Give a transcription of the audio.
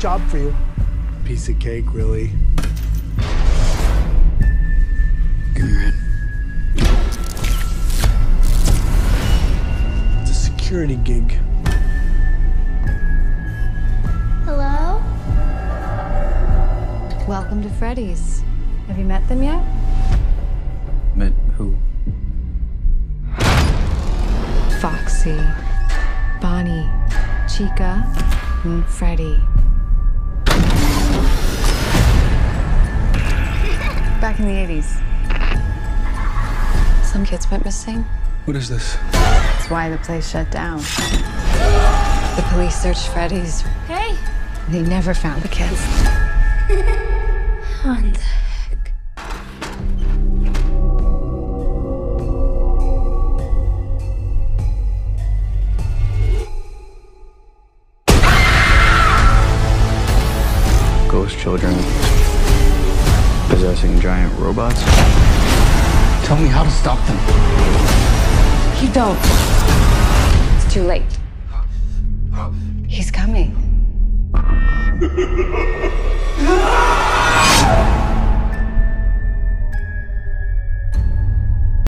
job for you. Piece of cake, really. Give me your hand. It's a security gig. Hello? Welcome to Freddy's. Have you met them yet? Met who? Foxy, Bonnie, Chica, and Freddy. Back in the 80s, some kids went missing. What is this? That's why the place shut down. The police searched Freddy's. Hey! They never found the kids. What the heck? Ghost children possessing giant robots? Tell me how to stop them. You don't. It's too late. He's coming.